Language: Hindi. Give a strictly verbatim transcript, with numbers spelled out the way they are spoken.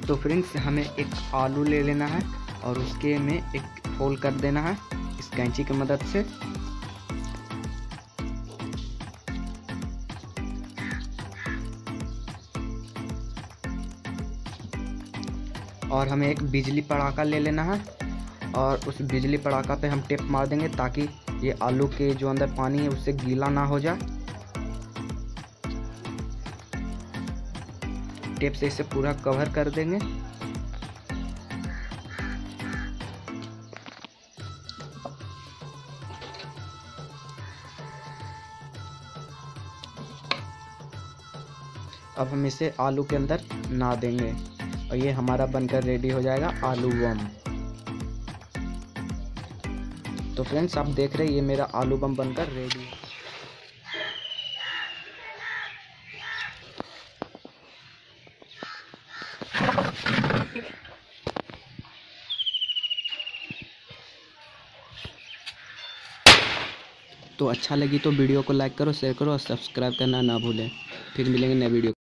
तो फ्रेंड्स हमें एक आलू ले लेना है और उसके में एक फोल्ड कर देना है इस कैंची की मदद से। और हमें एक बिजली पटाखा ले लेना है और उस बिजली पटाखा पे हम टेप मार देंगे ताकि ये आलू के जो अंदर पानी है उससे गीला ना हो जाए। टेप से इसे पूरा कवर कर देंगे। अब हम इसे आलू के अंदर ना देंगे और ये हमारा बनकर रेडी हो जाएगा आलू बम। तो फ्रेंड्स आप देख रहे हैं ये मेरा आलू बम बनकर रेडी है। तो अच्छा लगी तो वीडियो को लाइक करो, शेयर करो और सब्सक्राइब करना ना भूलें। फिर मिलेंगे नए वीडियो।